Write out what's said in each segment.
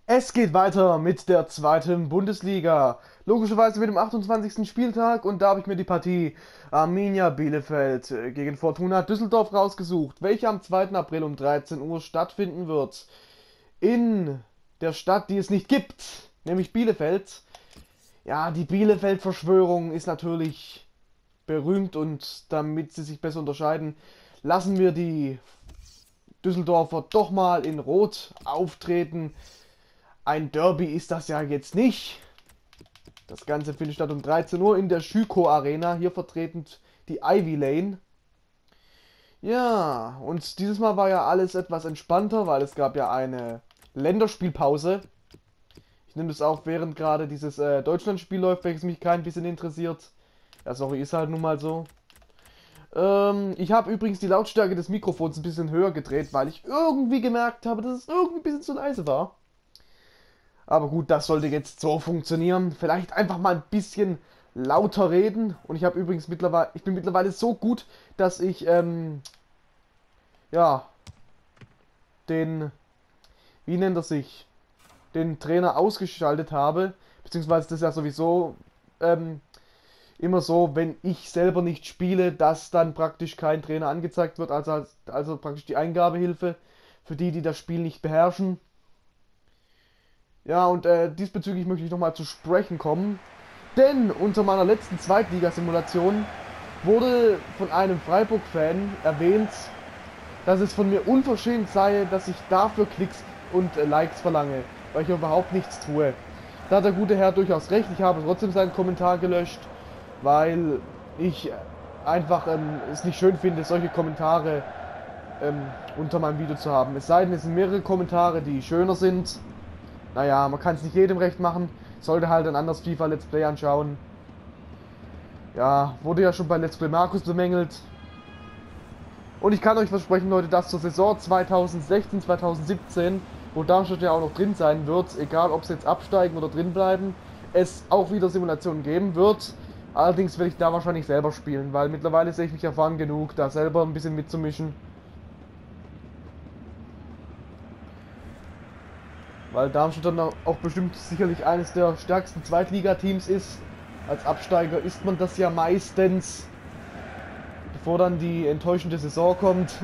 Es geht weiter mit der zweiten Bundesliga. Logischerweise mit dem 28. Spieltag und da habe ich mir die Partie Arminia Bielefeld gegen Fortuna Düsseldorf rausgesucht, welche am 2. April um 13 Uhr stattfinden wird. In der Stadt, die es nicht gibt, nämlich Bielefeld. Ja, die Bielefeld-Verschwörung ist natürlich berühmt und damit sie sich besser unterscheiden, lassen wir die Düsseldorfer doch mal in Rot auftreten. Ein Derby ist das ja jetzt nicht. Das Ganze findet statt um 13 Uhr in der Schüko Arena, hier vertretend die Ivy Lane. Ja, und dieses Mal war ja alles etwas entspannter, weil es gab ja eine Länderspielpause. Ich nehme das auch während gerade dieses Deutschlandspiel läuft, welches mich kein bisschen interessiert. Ja, sorry, ist halt nun mal so. Ich habe übrigens die Lautstärke des Mikrofons ein bisschen höher gedreht, weil ich irgendwie gemerkt habe, dass es irgendwie ein bisschen zu leise war. Aber gut, das sollte jetzt so funktionieren. Vielleicht einfach mal ein bisschen lauter reden. Und ich habe übrigens mittlerweile, ich bin mittlerweile so gut, dass ich, ja, den, wie nennt er sich, den Trainer ausgeschaltet habe. Beziehungsweise das ist ja sowieso immer so, wenn ich selber nicht spiele, dass dann praktisch kein Trainer angezeigt wird. Also praktisch die Eingabehilfe für die, die das Spiel nicht beherrschen. Ja, und diesbezüglich möchte ich nochmal zu sprechen kommen. Denn unter meiner letzten Zweitligasimulation wurde von einem Freiburg-Fan erwähnt, dass es von mir unverschämt sei, dass ich dafür Klicks und Likes verlange, weil ich überhaupt nichts tue. Da hat der gute Herr durchaus recht, ich habe trotzdem seinen Kommentar gelöscht, weil ich einfach es nicht schön finde, solche Kommentare unter meinem Video zu haben. Es sei denn, es sind mehrere Kommentare, die schöner sind. Naja, man kann es nicht jedem recht machen. Sollte halt ein anderes FIFA Let's Play anschauen. Ja, wurde ja schon bei Let's Play Markus bemängelt. Und ich kann euch versprechen, Leute, dass zur Saison 2016, 2017, wo Darmstadt ja auch noch drin sein wird, egal ob sie jetzt absteigen oder drin bleiben, es auch wieder Simulationen geben wird. Allerdings werde ich da wahrscheinlich selber spielen, weil mittlerweile sehe ich mich erfahren genug, da selber ein bisschen mitzumischen. Weil Darmstadt dann auch bestimmt sicherlich eines der stärksten Zweitligateams ist. Als Absteiger ist man das ja meistens, bevor dann die enttäuschende Saison kommt.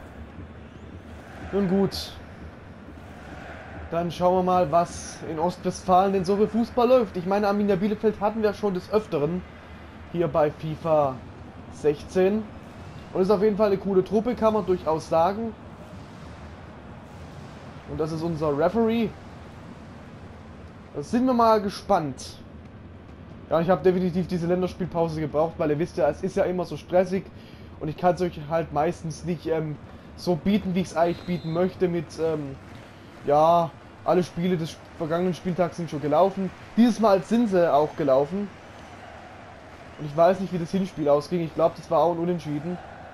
Nun gut, dann schauen wir mal, was in Ostwestfalen denn so für Fußball läuft. Ich meine, Arminia Bielefeld hatten wir schon des Öfteren hier bei FIFA 16. Und ist auf jeden Fall eine coole Truppe, kann man durchaus sagen. Und das ist unser Referee. Da sind wir mal gespannt. Ja, ich habe definitiv diese Länderspielpause gebraucht, weil ihr wisst ja, es ist ja immer so stressig. Und ich kann es euch halt meistens nicht so bieten, wie ich es eigentlich bieten möchte. Mit, ja, alle Spiele des vergangenen Spieltags sind schon gelaufen. Dieses Mal sind sie auch gelaufen. Und ich weiß nicht, wie das Hinspiel ausging. Ich glaube, das war auch ein Unentschieden.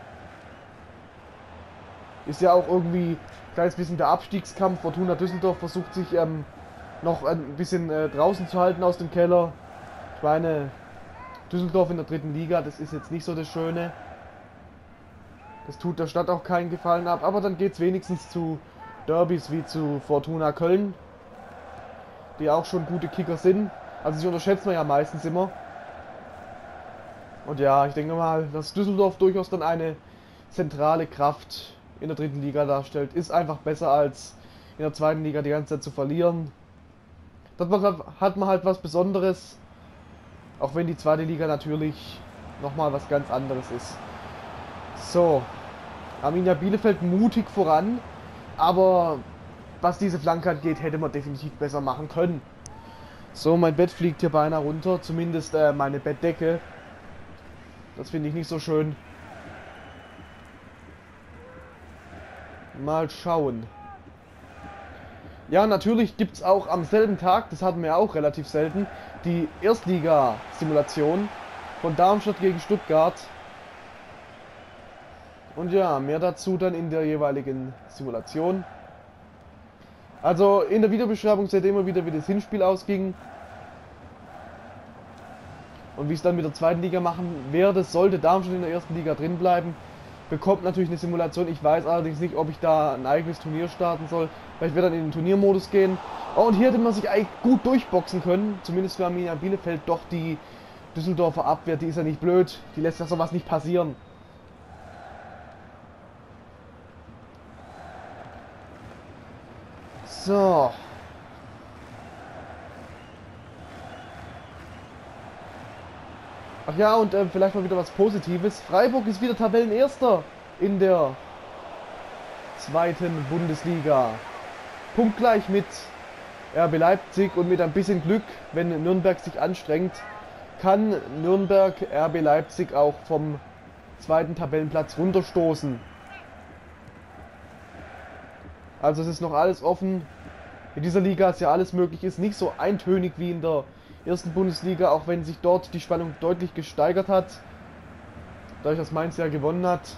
Ist ja auch irgendwie ein kleines bisschen der Abstiegskampf. Fortuna Düsseldorf versucht sich noch ein bisschen draußen zu halten aus dem Keller. Ich meine, Düsseldorf in der dritten Liga, das ist jetzt nicht so das Schöne. Das tut der Stadt auch keinen Gefallen ab. Aber dann geht es wenigstens zu Derbys wie zu Fortuna Köln, die auch schon gute Kicker sind. Also sie unterschätzt man ja meistens immer. Und ja, ich denke mal, dass Düsseldorf durchaus dann eine zentrale Kraft in der dritten Liga darstellt. Ist einfach besser als in der zweiten Liga die ganze Zeit zu verlieren. Dort hat man halt was Besonderes. Auch wenn die zweite Liga natürlich nochmal was ganz anderes ist. So, Arminia Bielefeld mutig voran. Aber was diese Flanke angeht, hätte man definitiv besser machen können. So, mein Bett fliegt hier beinahe runter. Zumindest meine Bettdecke. Das finde ich nicht so schön. Mal schauen. Ja, natürlich gibt es auch am selben Tag, das hatten wir auch relativ selten, die Erstliga-Simulation von Darmstadt gegen Stuttgart. Und ja, mehr dazu dann in der jeweiligen Simulation. Also in der Videobeschreibung seht ihr immer wieder, wie das Hinspiel ausging. Und wie es dann mit der zweiten Liga machen werde, sollte Darmstadt in der ersten Liga drin bleiben. bekommt natürlich eine Simulation. Ich weiß allerdings nicht, ob ich da ein eigenes Turnier starten soll. Vielleicht wird dann in den Turniermodus gehen. Oh, und hier hätte man sich eigentlich gut durchboxen können. Zumindest für Arminia Bielefeld. Doch die Düsseldorfer Abwehr, die ist ja nicht blöd. Die lässt ja sowas nicht passieren. So. Ach ja, und vielleicht mal wieder was Positives. Freiburg ist wieder Tabellenerster in der zweiten Bundesliga. Punktgleich mit RB Leipzig, und mit ein bisschen Glück, wenn Nürnberg sich anstrengt, kann Nürnberg RB Leipzig auch vom zweiten Tabellenplatz runterstoßen. Also es ist noch alles offen. In dieser Liga ist ja alles möglich, ist nicht so eintönig wie in der ersten Bundesliga, auch wenn sich dort die Spannung deutlich gesteigert hat, dadurch, dass Mainz ja gewonnen hat.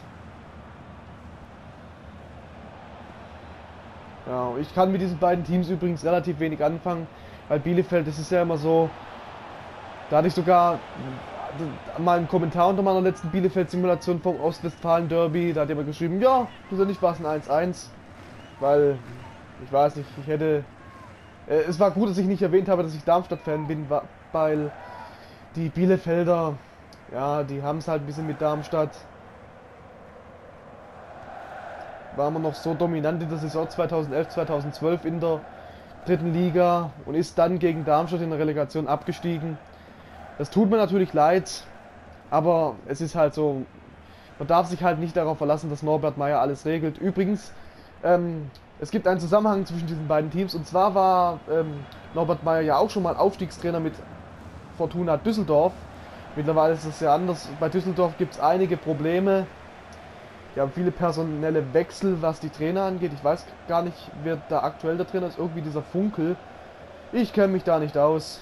Ja, ich kann mit diesen beiden Teams übrigens relativ wenig anfangen, weil Bielefeld, das ist ja immer so, da hatte ich sogar mal einen Kommentar unter meiner letzten Bielefeld-Simulation vom Ostwestfalen-Derby, da hat jemand geschrieben, ja, persönlich war es ein 1-1, weil, ich weiß nicht, ich hätte... Es war gut, dass ich nicht erwähnt habe, dass ich Darmstadt-Fan bin, weil die Bielefelder, ja, die haben es halt ein bisschen mit Darmstadt. War man noch so dominant in der Saison 2011, 2012 in der dritten Liga und ist dann gegen Darmstadt in der Relegation abgestiegen. Das tut mir natürlich leid, aber es ist halt so, man darf sich halt nicht darauf verlassen, dass Norbert Meyer alles regelt. Übrigens, es gibt einen Zusammenhang zwischen diesen beiden Teams, und zwar war Norbert Meyer ja auch schon mal Aufstiegstrainer mit Fortuna Düsseldorf. Mittlerweile ist es ja anders. Bei Düsseldorf gibt es einige Probleme. Die haben viele personelle Wechsel, was die Trainer angeht. Ich weiß gar nicht, wer da aktuell der Trainer ist. Irgendwie dieser Funkel. Ich kenne mich da nicht aus.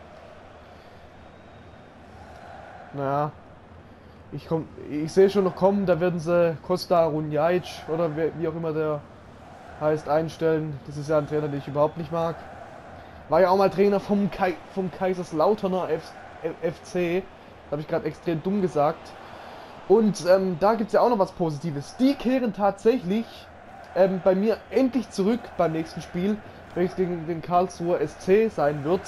Naja. Ich sehe schon noch kommen, da werden sie Costa Runjaic oder wie auch immer der heißt einstellen. Das ist ja ein Trainer, den ich überhaupt nicht mag. War ja auch mal Trainer vom Kaiserslauterner FC. Da habe ich gerade extrem dumm gesagt. Und da gibt es ja auch noch was Positives. Die kehren tatsächlich bei mir endlich zurück beim nächsten Spiel, welches gegen den Karlsruher SC sein wird.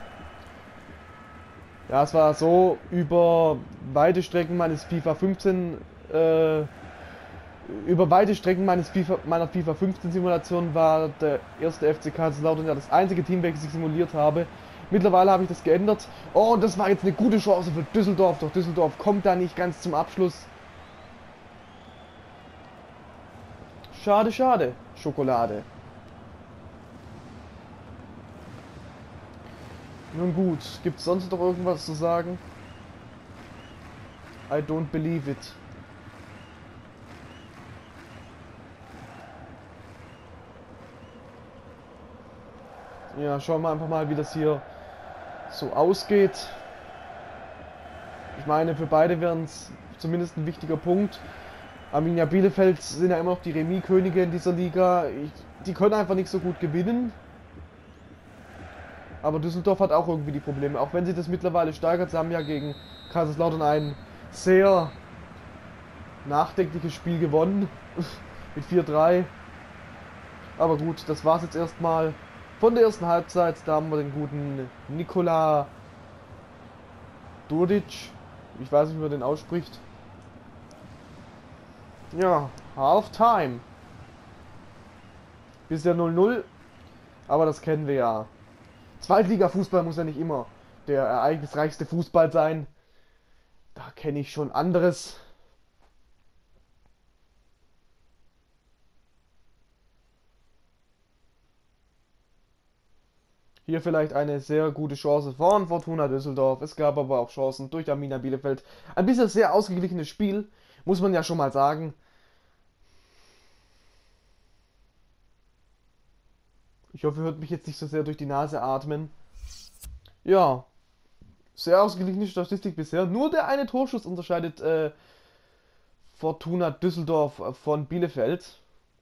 Ja, es war so, über weite Strecken meines FIFA 15 meiner FIFA 15 Simulation war der erste FC Kaiserslautern ja das einzige Team, welches ich simuliert habe. Mittlerweile habe ich das geändert. Oh, und das war jetzt eine gute Chance für Düsseldorf, doch Düsseldorf kommt da nicht ganz zum Abschluss. Schade, schade, Schokolade. Nun gut, gibt es sonst noch irgendwas zu sagen? I don't believe it. Ja, schauen wir einfach mal, wie das hier so ausgeht. Ich meine, für beide wären es zumindest ein wichtiger Punkt. Arminia Bielefeld sind ja immer noch die Remis-Könige in dieser Liga. Die können einfach nicht so gut gewinnen. Aber Düsseldorf hat auch irgendwie die Probleme. Auch wenn sie das mittlerweile steigert. Sie haben ja gegen Kaiserslautern ein sehr nachdenkliches Spiel gewonnen. Mit 4-3. Aber gut, das war's jetzt erstmal von der ersten Halbzeit. Da haben wir den guten Nikola Duric. Ich weiß nicht, wie man den ausspricht. Ja, Half-Time. Bisher 0-0. Aber das kennen wir ja. Zweitliga-Fußball muss ja nicht immer der ereignisreichste Fußball sein. Da kenne ich schon anderes. Hier vielleicht eine sehr gute Chance von Fortuna Düsseldorf. Es gab aber auch Chancen durch Arminia Bielefeld. Ein bisschen sehr ausgeglichenes Spiel, muss man ja schon mal sagen. Ich hoffe, ihr hört mich jetzt nicht so sehr durch die Nase atmen. Ja, sehr ausgeglichene Statistik bisher. Nur der eine Torschuss unterscheidet Fortuna Düsseldorf von Bielefeld.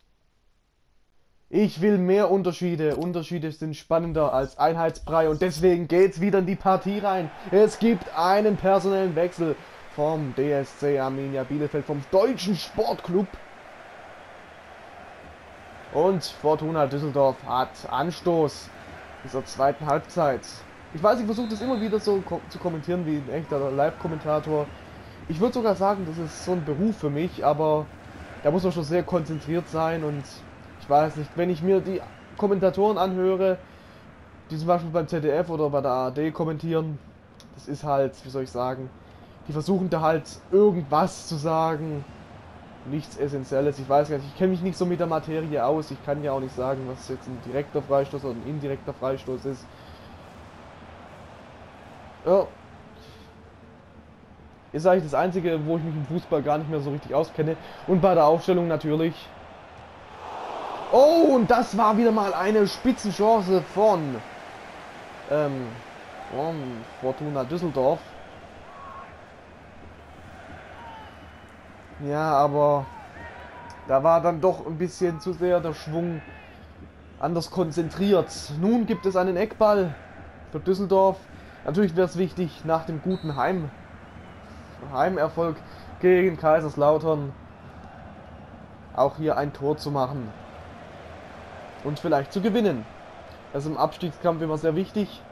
Ich will mehr Unterschiede. Unterschiede sind spannender als Einheitsbrei und deswegen geht's wieder in die Partie rein. Es gibt einen personellen Wechsel. vom DSC Arminia Bielefeld, vom deutschen Sportclub. Und Fortuna Düsseldorf hat Anstoß dieser zweiten Halbzeit. Ich weiß, ich versuche das immer wieder so zu kommentieren wie ein echter Live-Kommentator. Ich würde sogar sagen, das ist so ein Beruf für mich, aber da muss man schon sehr konzentriert sein und ich weiß nicht, wenn ich mir die Kommentatoren anhöre, die zum Beispiel beim ZDF oder bei der ARD kommentieren, das ist halt, wie soll ich sagen, die versuchen da halt irgendwas zu sagen, nichts Essentielles. Ich weiß gar nicht, ich kenne mich nicht so mit der Materie aus, ich kann ja auch nicht sagen, was jetzt ein direkter Freistoß oder ein indirekter Freistoß ist. Ja. Ist eigentlich das Einzige, wo ich mich im Fußball gar nicht mehr so richtig auskenne. Und bei der Aufstellung natürlich. Oh, und das war wieder mal eine Spitzenchance von Fortuna Düsseldorf. Ja, aber da war dann doch ein bisschen zu sehr der Schwung anders konzentriert. Nun gibt es einen Eckball für Düsseldorf. Natürlich wäre es wichtig, nach dem guten Heimerfolg gegen Kaiserslautern auch hier ein Tor zu machen und vielleicht zu gewinnen. Das ist im Abstiegskampf immer sehr wichtig.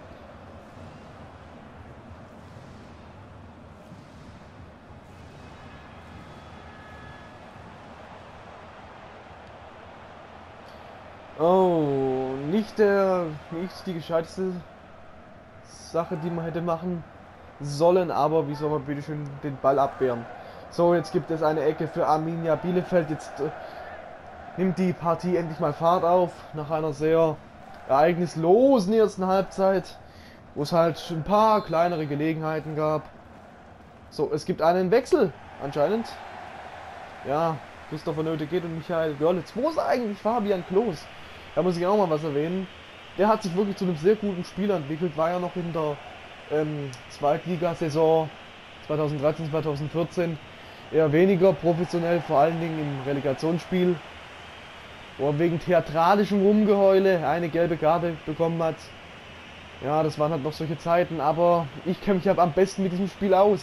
Oh, nicht die gescheiteste Sache, die man hätte machen sollen, aber wie soll man bitte schön den Ball abwehren? So, jetzt gibt es eine Ecke für Arminia Bielefeld. Jetzt nimmt die Partie endlich mal Fahrt auf, nach einer sehr ereignislosen ersten Halbzeit, wo es halt ein paar kleinere Gelegenheiten gab. So, es gibt einen Wechsel anscheinend. Ja, Christopher Nöte geht und Michael Görlitz. Wo ist eigentlich Fabian Klos? Da muss ich auch mal was erwähnen. Der hat sich wirklich zu einem sehr guten Spieler entwickelt, war ja noch in der Zweitligasaison 2013-2014 eher weniger professionell, vor allen Dingen im Relegationsspiel, wo er wegen theatralischem Rumgeheule eine gelbe Karte bekommen hat. Ja, das waren halt noch solche Zeiten, aber ich kenne mich halt am besten mit diesem Spiel aus.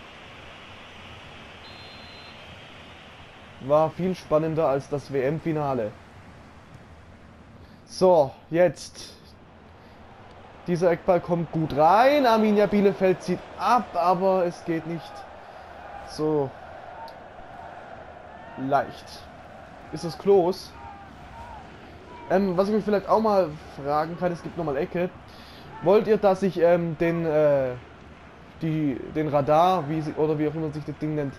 War viel spannender als das WM-Finale. So, jetzt. Dieser Eckball kommt gut rein. Arminia Bielefeld zieht ab, aber es geht nicht so leicht. Ist das Klos? Was ich mich vielleicht auch mal fragen kann, es gibt nochmal Ecke. Wollt ihr, dass ich den Radar, oder wie auch immer sich das Ding nennt,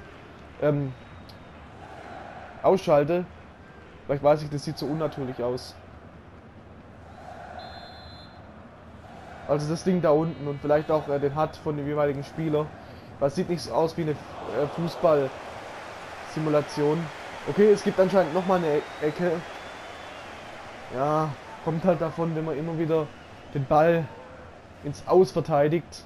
ausschalte? Vielleicht weiß ich, das sieht so unnatürlich aus. Also das Ding da unten und vielleicht auch den HUD von dem jeweiligen Spieler. Weil es sieht nicht so aus wie eine Fußball-Simulation. Okay, es gibt anscheinend nochmal eine Ecke. Ja, kommt halt davon, wenn man immer wieder den Ball ins Aus verteidigt.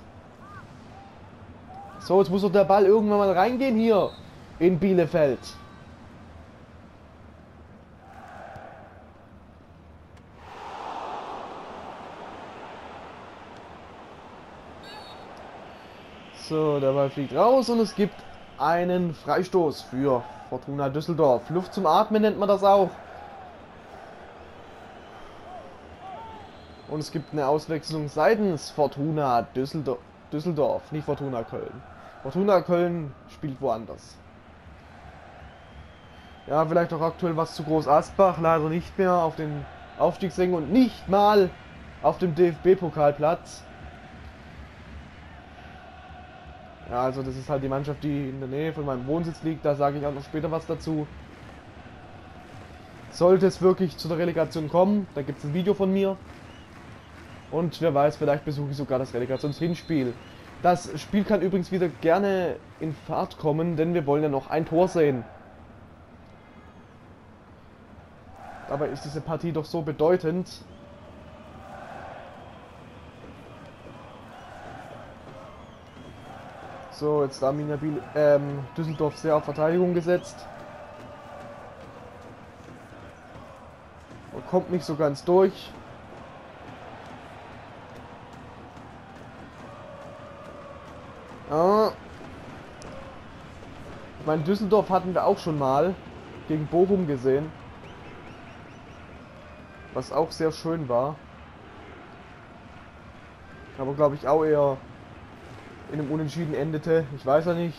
So, jetzt muss doch der Ball irgendwann mal reingehen hier in Bielefeld. So, der Ball fliegt raus und es gibt einen Freistoß für Fortuna Düsseldorf. Luft zum Atmen nennt man das auch. Und es gibt eine Auswechslung seitens Fortuna Düsseldorf, nicht Fortuna Köln. Fortuna Köln spielt woanders. Ja, vielleicht auch aktuell was zu Groß Asbach, leider nicht mehr auf den Aufstiegsrängen und nicht mal auf dem DFB-Pokalplatz. Ja, also das ist halt die Mannschaft, die in der Nähe von meinem Wohnsitz liegt, da sage ich auch noch später was dazu. Sollte es wirklich zu der Relegation kommen, da gibt es ein Video von mir. Und wer weiß, vielleicht besuche ich sogar das Relegationshinspiel. Das Spiel kann übrigens wieder gerne in Fahrt kommen, denn wir wollen ja noch ein Tor sehen. Dabei ist diese Partie doch so bedeutend. So, jetzt Arminia Düsseldorf sehr auf Verteidigung gesetzt. Und kommt nicht so ganz durch. Ah. meine, Düsseldorf hatten wir auch schon mal gegen Bochum gesehen. Was auch sehr schön war. Aber glaube ich auch eher in einem Unentschieden endete. Ich weiß ja nicht.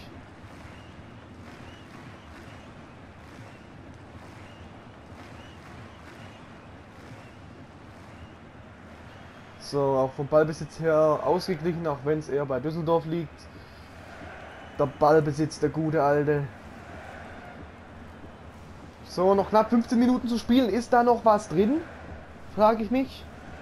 So, auch vom Ballbesitz her ausgeglichen, auch wenn es eher bei Düsseldorf liegt. Der Ballbesitz, der gute alte. So, noch knapp 15 Minuten zu spielen. Ist da noch was drin? Frage ich mich.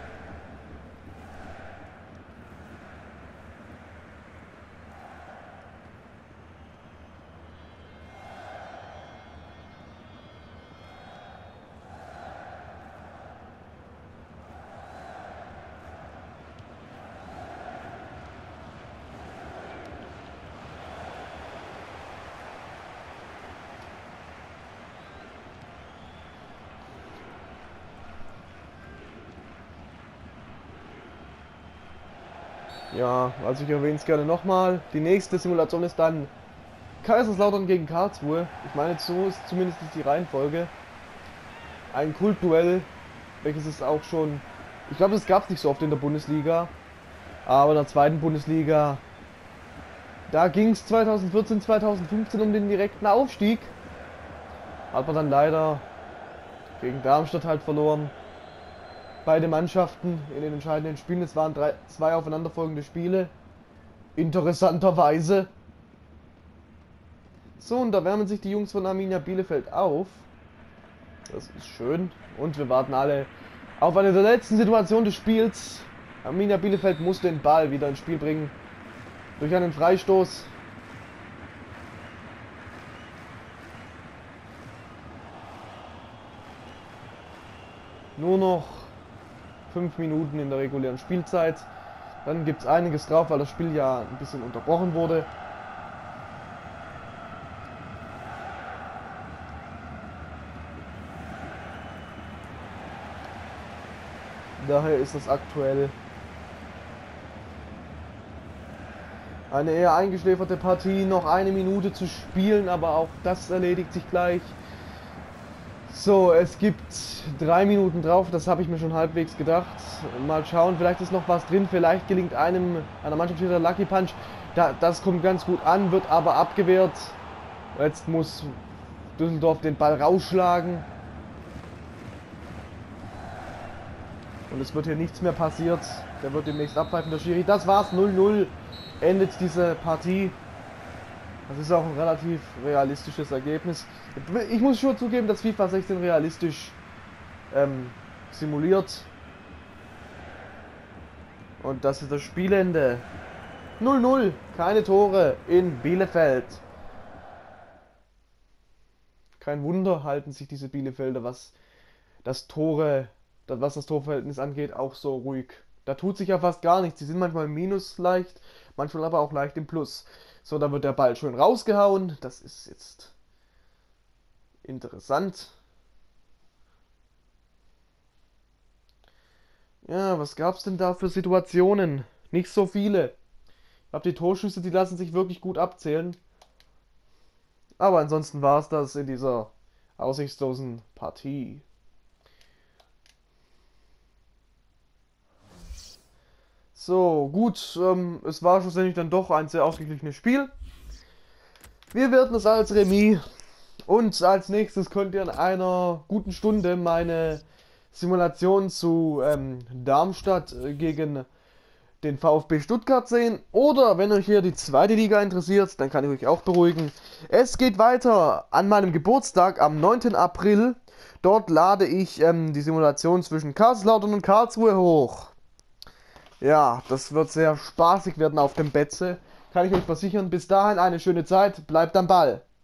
Ja, also ich erwähne es gerne nochmal. Die nächste Simulation ist dann Kaiserslautern gegen Karlsruhe. Ich meine, so ist zumindest die Reihenfolge. Ein Kultduell, welches es auch schon, ich glaube, das gab es nicht so oft in der Bundesliga. Aber in der zweiten Bundesliga, da ging es 2014, 2015 um den direkten Aufstieg. Hat man dann leider gegen Darmstadt halt verloren. Beide Mannschaften in den entscheidenden Spielen. Es waren zwei aufeinanderfolgende Spiele. Interessanterweise. So, und da wärmen sich die Jungs von Arminia Bielefeld auf. Das ist schön. Und wir warten alle auf eine der letzten Situationen des Spiels. Arminia Bielefeld muss den Ball wieder ins Spiel bringen. Durch einen Freistoß. Nur noch 5 Minuten in der regulären Spielzeit. Dann gibt es einiges drauf, weil das Spiel ja ein bisschen unterbrochen wurde. Daher ist das aktuell eine eher eingeschläferte Partie. Noch eine Minute zu spielen, aber auch das erledigt sich gleich. So, es gibt 3 Minuten drauf, das habe ich mir schon halbwegs gedacht. Mal schauen, vielleicht ist noch was drin, vielleicht gelingt einer Mannschaft wieder der Lucky Punch. Das kommt ganz gut an, wird aber abgewehrt. Jetzt muss Düsseldorf den Ball rausschlagen. Und es wird hier nichts mehr passiert. Der wird demnächst abpfeifen, der Schiri. Das war's, 0-0 endet diese Partie. Das ist auch ein relativ realistisches Ergebnis. Ich muss schon zugeben, dass FIFA 16 realistisch simuliert. Und das ist das Spielende. 0-0, keine Tore in Bielefeld. Kein Wunder halten sich diese Bielefelder, was das Torverhältnis angeht, auch so ruhig. Da tut sich ja fast gar nichts. Sie sind manchmal im Minus leicht, manchmal aber auch leicht im Plus. So, da wird der Ball schön rausgehauen. Das ist jetzt interessant. Ja, was gab's denn da für Situationen? Nicht so viele. Ich glaube, die Torschüsse, die lassen sich wirklich gut abzählen. Aber ansonsten war es das in dieser aussichtslosen Partie. So, gut, es war schlussendlich dann doch ein sehr ausgeglichenes Spiel. Wir werten es als Remis. Und als nächstes könnt ihr in einer guten Stunde meine Simulation zu Darmstadt gegen den VfB Stuttgart sehen. Oder wenn euch hier die zweite Liga interessiert, dann kann ich euch auch beruhigen. Es geht weiter an meinem Geburtstag am 9. April. Dort lade ich die Simulation zwischen Kaiserslautern und Karlsruhe hoch. Ja, das wird sehr spaßig werden auf dem Betze. Kann ich euch versichern. Bis dahin eine schöne Zeit. Bleibt am Ball.